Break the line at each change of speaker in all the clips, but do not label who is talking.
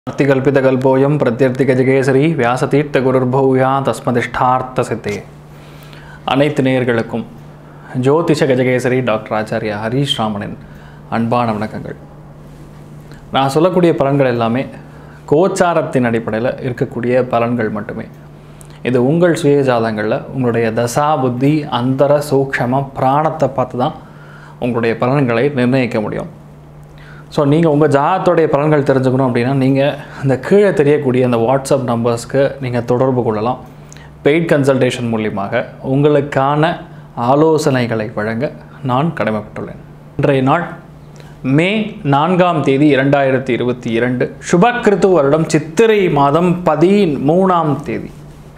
अर्तिकल्पितकल्पोऽयं प्रत्यर्थिगजकेसरी व्यासतीर्थगुरुर्भूया तस्मदिष्टार्थसिद्धे அனைத்து நேயர்களுக்கும் ஜோதிஷ கஜகேசரி டாக்டர் ஆச்சாரியா ஹரீஷ் ராமனின் அன்பான வணக்கங்கள். நான் சொல்லக்கூடிய பலன்கள் எல்லாமே கோச்சாரத்தின் அடிப்படையில் இருக்கக்கூடிய பலன்கள் மட்டுமே. இது உங்கள் சுயஜாதங்களில் உங்களுடைய தசா புத்தி அந்தர சூக்ஷம பிராணத்தை பார்த்து தான் உங்களுடைய பலன்களை நிர்ணயிக்க முடியும். ஸோ நீங்கள் உங்கள் ஜாதகத்தோடைய பலன்கள் தெரிஞ்சுக்கணும் அப்படின்னா நீங்கள் இந்த கீழே தெரியக்கூடிய அந்த வாட்ஸ்அப் நம்பர்ஸ்க்கு நீங்கள் தொடர்பு கொள்ளலாம். பெய்ட் கன்சல்டேஷன் மூலியமாக உங்களுக்கான ஆலோசனைகளை வழங்க நான் கடமைப்பட்டுள்ளேன். இன்றைய நாள் மே 4ஆம் தேதி 2022 சுபக்கிருத்து வருடம் சித்திரை மாதம் 13ஆம் தேதி.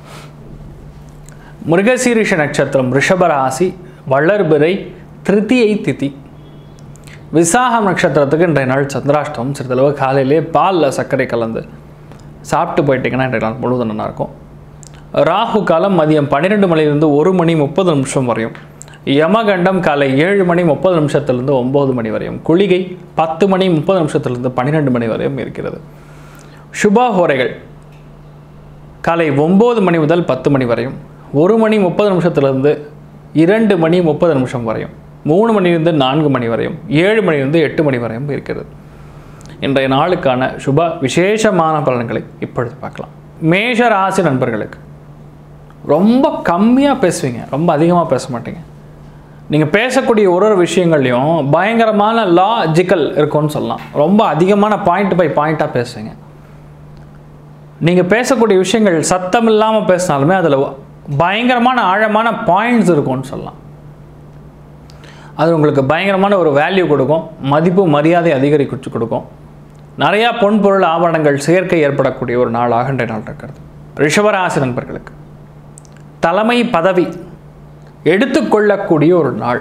மிருகசீரிஷ நட்சத்திரம், ரிஷபராசி, வளர்பிறை, திருத்தியை திதி. விசாகம் நட்சத்திரத்துக்கு இன்றைய நாள் சந்திராஷ்டமம். சிறிதளவு காலையிலே பாலில் சர்க்கரை கலந்து சாப்பிட்டு போயிட்டீங்கன்னா இன்றைய நாள் முழுவதும் நல்லாயிருக்கும். ராகு காலம் மதியம் 12 மணிலிருந்து 1 மணி 30 நிமிஷம் வரையும். யமகண்டம் காலை 7 மணி 30 நிமிஷத்திலிருந்து 9 மணி வரையும். குளிகை 10 மணி 30 நிமிஷத்திலிருந்து 12 மணி வரையும் இருக்கிறது. சுபஹோரைகள் காலை 9 மணி முதல் 10 மணி வரையும். 1 மணி 30 நிமிஷத்திலிருந்து 2 மணி 30 நிமிஷம் வரையும். 3 மணிலிருந்து 4 மணி வரையும். 7 மணிலிருந்து 8 மணி வரையும் இருக்கிறது. இன்றைய நாளுக்கான சுப விசேஷமான பலன்களை இப்பொழுது பார்க்கலாம். மேஷ ராசி நண்பர்களுக்கு ரொம்ப கம்மியாக பேசுவீங்க, ரொம்ப அதிகமாக பேச மாட்டீங்க. நீங்கள் பேசக்கூடிய ஒரு விஷயங்கள்லையும் பயங்கரமான லாஜிக்கல் இருக்கும்னு சொல்லலாம். ரொம்ப அதிகமான பாயிண்ட் பை பாயிண்ட்டாக பேசுவீங்க. நீங்கள் பேசக்கூடிய விஷயங்கள் சத்தம் இல்லாமல் பேசினாலுமே அதில் பயங்கரமான ஆழமான பாயிண்ட்ஸ் இருக்கும்னு சொல்லலாம். அது உங்களுக்கு பயங்கரமான ஒரு வேல்யூ கொடுக்கும், மதிப்பு மரியாதை அதிகரிச்சு கொடுக்கும். நிறையா பொன்பொருள் ஆபரணங்கள் சேர்க்கை ஏற்படக்கூடிய ஒரு நாளாக இன்றைய நாள் இருக்கிறது. ரிஷபராசி நண்பர்களுக்கு தலைமை பதவி எடுத்துக்கொள்ளக்கூடிய ஒரு நாள்.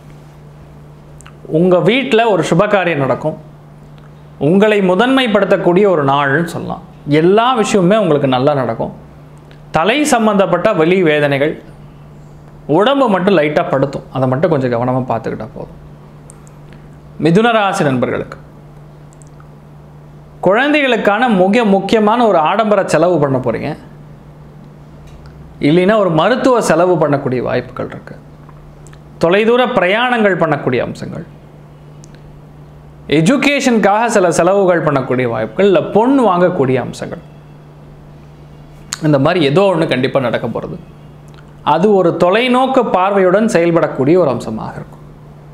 உங்கள் வீட்டில் ஒரு சுபகாரியம் நடக்கும். உங்களை முதன்மைப்படுத்தக்கூடிய ஒரு நாள்னு சொல்லலாம். எல்லா விஷயமுமே உங்களுக்கு நல்லா நடக்கும். தலை சம்பந்தப்பட்ட வலி வேதனைகள், உடம்பு மட்டும் லைட்டாக படுத்தும். அதை மட்டும் கொஞ்சம் கவனமாக பார்த்துக்கிட்டா போதும். மிதுன ராசி நண்பர்களுக்கு குழந்தைகளுக்கான முக்கியமான ஒரு ஆடம்பர செலவு பண்ண போகிறீங்க. இல்லைன்னா ஒரு மருத்துவ செலவு பண்ணக்கூடிய வாய்ப்புகள் இருக்கு. தொலைதூர பிரயாணங்கள் பண்ணக்கூடிய அம்சங்கள், எஜுகேஷனுக்காக சில செலவுகள் பண்ணக்கூடிய வாய்ப்புகள், இல்லை பொன் வாங்கக்கூடிய அம்சங்கள், இந்த மாதிரி ஏதோ ஒன்று கண்டிப்பாக நடக்க போகிறது. அது ஒரு தொலைநோக்கு பார்வையுடன் செயல்படக்கூடிய ஒரு அம்சமாக இருக்கும்.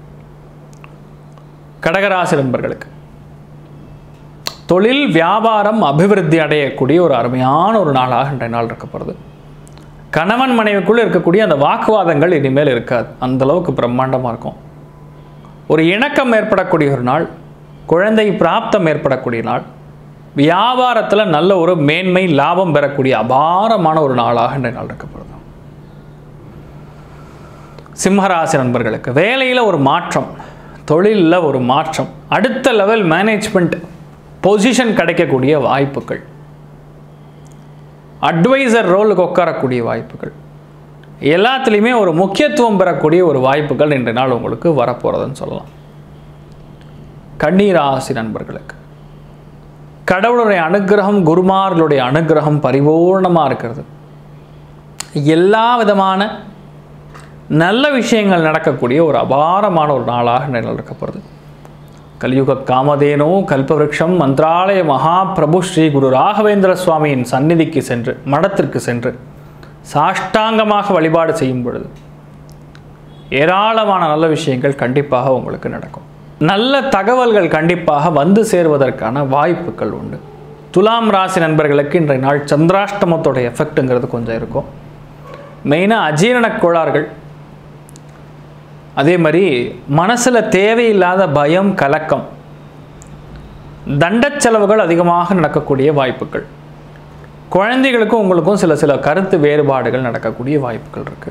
கடகராசி நண்பர்களுக்கு தொழில் வியாபாரம் அபிவிருத்தி அடையக்கூடிய ஒரு அருமையான ஒரு நாளாக இன்றைய நாள் இருக்கப்படுது. கணவன் மனைவிக்குள்ளே இருக்கக்கூடிய அந்த வாக்குவாதங்கள் இனிமேல் இருக்காது. அந்த அளவுக்கு பிரம்மாண்டமாக இருக்கும். ஒரு இணக்கம் ஏற்படக்கூடிய ஒரு நாள். குழந்தை பிராப்தம் ஏற்படக்கூடிய நாள். வியாபாரத்தில் நல்ல ஒரு மேன்மை லாபம் பெறக்கூடிய அபாரமான ஒரு நாளாக இன்றைய நாள் இருக்கப்படுது. சிம்மராசி நண்பர்களுக்கு வேலையில் ஒரு மாற்றம், தொழிலில் ஒரு மாற்றம், அடுத்த லெவல் மேனேஜ்மெண்ட் பொசிஷன் கிடைக்கக்கூடிய வாய்ப்புகள், அட்வைசர் ரோலுக்கு உட்காரக்கூடிய வாய்ப்புகள், எல்லாத்துலேயுமே ஒரு முக்கியத்துவம் பெறக்கூடிய ஒரு வாய்ப்புகள் இன்றைய நாள் உங்களுக்கு வரப்போகிறதுன்னு சொல்லலாம். கன்னிராசி நண்பர்களுக்கு கடவுளுடைய அனுகிரகம், குருமார்களுடைய அனுகிரகம் பரிபூர்ணமாக இருக்கிறது. எல்லா விதமான நல்ல விஷயங்கள் நடக்கக்கூடிய ஒரு அபாரமான ஒரு நாளாக நிலநிற்கப்படுது. கலியுக காமதேனோ கல்பவருஷம் மந்திராலய மகாபிரபு ஸ்ரீ குரு ராகவேந்திர சுவாமியின் சந்நிதிக்கு சென்று, மடத்திற்கு சென்று சாஷ்டாங்கமாக வழிபாடு செய்யும் பொழுது ஏராளமான நல்ல விஷயங்கள் கண்டிப்பாக உங்களுக்கு நடக்கும். நல்ல தகவல்கள் கண்டிப்பாக வந்து சேருவதற்கான வாய்ப்புகள் உண்டு. துலாம் ராசி நண்பர்களுக்கு இன்றைய நாள் சந்திராஷ்டமத்தோட எஃபெக்ட்டுங்கிறது கொஞ்சம் இருக்கும். மெயினாக அஜீரண கோளாறுகள், அதே மாதிரி மனசில் தேவையில்லாத பயம், கலக்கம், தண்ட செலவுகள் அதிகமாக நடக்கக்கூடிய வாய்ப்புகள், குழந்தைகளுக்கும் உங்களுக்கும் சில கருத்து வேறுபாடுகள் நடக்கக்கூடிய வாய்ப்புகள் இருக்கு.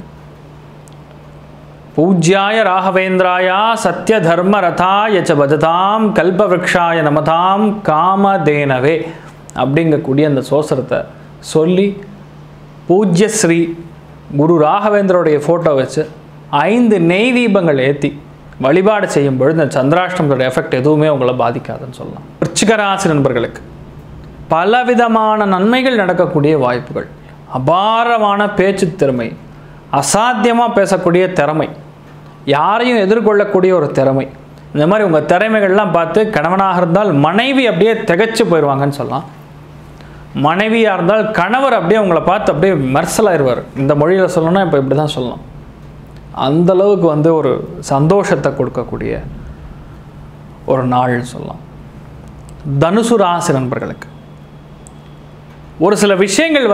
பூஜ்யாய ராகவேந்திராயா சத்ய தர்ம ரதாய ச பஜதாம் கல்பவ்ருக்ஷாய நமதாம் காமதேனவே அப்படிங்கக்கூடிய அந்த சோசரத்தை சொல்லி பூஜ்ய ஸ்ரீ குரு ராகவேந்திரோடைய ஃபோட்டோ வச்சு 5 நெய் தீபங்கள் ஏற்றி வழிபாடு செய்யும் பொழுது இந்த சந்திராஷ்டமத்தோட எஃபெக்ட் எதுவுமே உங்களை பாதிக்காதுன்னு சொல்லலாம். விருச்சிக ராசி நண்பர்களுக்கு பலவிதமான நன்மைகள் நடக்கக்கூடிய வாய்ப்புகள், அபாரமான பேச்சு திறமை, அசாத்தியமாக பேசக்கூடிய திறமை, யாரையும் எதிர்கொள்ளக்கூடிய ஒரு திறமை, இந்த மாதிரி உங்கள் திறமைகள்லாம் பார்த்து கணவனாக இருந்தால் மனைவி அப்படியே திகைச்சு போயிடுவாங்கன்னு சொல்லலாம். மனைவியாக இருந்தால் கணவர் அப்படியே உங்களை பார்த்து அப்படியே மெர்சலாயிருவார். இந்த மொழியில் சொல்லணும்னா இப்போ இப்படி தான் சொல்லலாம். அந்தளவுக்கு ஒரு சந்தோஷத்தை கொடுக்கக்கூடிய ஒரு நாள்னு சொல்லலாம். தனுசு ராசி நண்பர்களுக்கு ஒரு சில விஷயங்கள்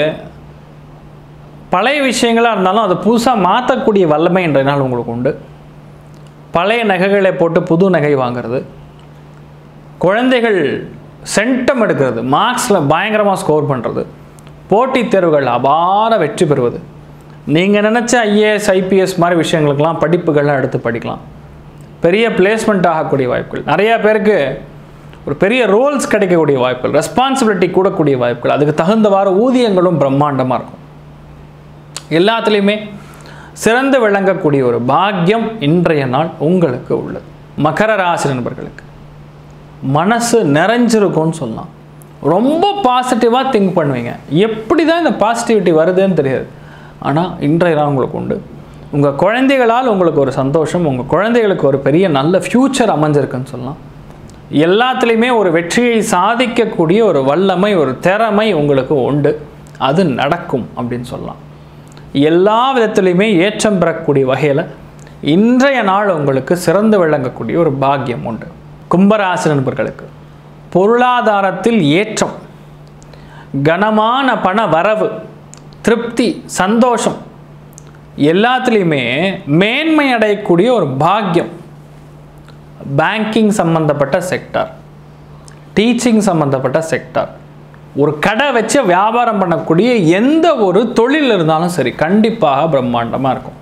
பழைய விஷயங்களாக இருந்தாலும் அதை புதுசாக மாற்றக்கூடிய வல்லமை என்ற நாள் உங்களுக்கு உண்டு. பழைய நகைகளை போட்டு புது நகை வாங்கிறது, குழந்தைகள் சென்டம் எடுக்கிறது, மார்க்ஸில் பயங்கரமாக ஸ்கோர் பண்ணுறது, போட்டித் தேர்வுகள் அபார வெற்றி பெறுவது, நீங்கள் நினச்ச ஐஏஎஸ் ஐபிஎஸ் மாதிரி விஷயங்களுக்கெல்லாம் படிப்புகள்லாம் எடுத்து படிக்கலாம். பெரிய பிளேஸ்மெண்ட் ஆகக்கூடிய வாய்ப்புகள், நிறையா பேருக்கு ஒரு பெரிய ரோல்ஸ் கிடைக்கக்கூடிய வாய்ப்புகள், ரெஸ்பான்சிபிலிட்டி கூடக்கூடிய வாய்ப்புகள், அதுக்கு தகுந்தவாறு ஊதியங்களும் பிரம்மாண்டமாக இருக்கும். எல்லாத்துலேயுமே சிறந்து விளங்கக்கூடிய ஒரு பாக்கியம் இன்றைய நாள் உங்களுக்கு உள்ளது. மகர ராசி நண்பர்களுக்கு மனசு நிறைஞ்சிருக்கும்னு சொல்லலாம். ரொம்ப பாசிட்டிவாக திங்க் பண்ணுவீங்க. எப்படி தான் இந்த பாசிட்டிவிட்டி வருதுன்னு தெரியாது. ஆனால் இன்றைய நாள் உங்களுக்கு உண்டு. உங்கள் குழந்தைகளால் உங்களுக்கு ஒரு சந்தோஷம், உங்கள் குழந்தைகளுக்கு ஒரு பெரிய நல்ல ஃப்யூச்சர் அமைஞ்சிருக்குன்னு சொல்லலாம். எல்லாத்துலேயுமே ஒரு வெற்றியை சாதிக்கக்கூடிய ஒரு வல்லமை, ஒரு திறமை உங்களுக்கு உண்டு. அது நடக்கும் அப்படின்னு சொல்லலாம். எல்லா விதத்துலையுமே ஏற்றம் பெறக்கூடிய வகையில் இன்றைய நாள் உங்களுக்கு சிறந்து விளங்கக்கூடிய ஒரு பாக்கியம் உண்டு. கும்பராசி நண்பர்களுக்கு பொருளாதாரத்தில் ஏற்றம், கனமான பண வரவு, திருப்தி, சந்தோஷம், எல்லாத்துலேயுமே மேன்மை அடையக்கூடிய ஒரு பாக்கியம். பேங்கிங் சம்பந்தப்பட்ட செக்டார், டீச்சிங் சம்பந்தப்பட்ட செக்டார், ஒரு கடை வச்சு வியாபாரம் பண்ணக்கூடிய எந்த ஒரு தொழில் இருந்தாலும் சரி கண்டிப்பாக பிரம்மாண்டமாக இருக்கும்.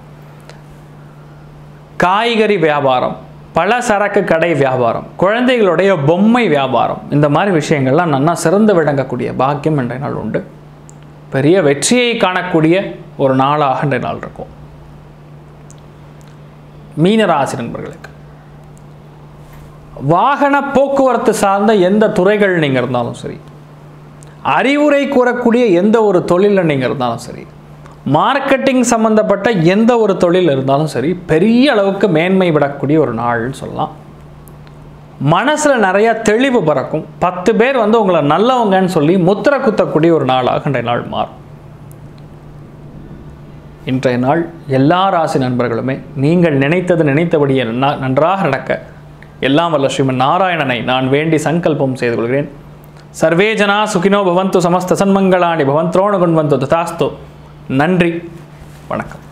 காய்கறி வியாபாரம், பல சரக்கு கடை வியாபாரம், குழந்தைகளுடைய பொம்மை வியாபாரம், இந்த மாதிரி விஷயங்கள்லாம் நல்லா சிறந்து விளங்கக்கூடிய பாக்கியம் இன்றைய நாள் உண்டு. பெரிய வெற்றியை காணக்கூடிய ஒரு நாளாக இன்றைய நாள் இருக்கும். மீனராசி நண்பர்களுக்கு வாகன போக்குவரத்து சார்ந்த எந்த துறைகள் நீங்கள் இருந்தாலும் சரி, அறிவுரை கூறக்கூடிய எந்த ஒரு தொழிலில் நீங்கள் இருந்தாலும் சரி, மார்க்கெட்டிங் சம்பந்தப்பட்ட எந்த ஒரு தொழில் இருந்தாலும் சரி, பெரிய அளவுக்கு மேன்மை விடக்கூடிய ஒரு நாள்னு சொல்லலாம். மனசில் நிறையா தெளிவு பறக்கும். 10 பேர் உங்களை நல்லவங்கன்னு சொல்லி முத்திரை குத்தக்கூடிய ஒரு நாளாக இன்றைய நாள் மாறும். இன்றைய நாள் எல்லா ராசி நண்பர்களுமே நீங்கள் நினைத்தபடியே நன்றாக நடக்க எல்லாம் வல்ல ஸ்ரீமன் நாராயணனை நான் வேண்டி சங்கல்பம் செய்து கொள்கிறேன். சர்வே ஜனா சுகினோ பவந்து, சமஸ்த சன்மங்களாணி பவந்த்ரோண குண்வந்து ததாஸ்து. நன்றி, வணக்கம்.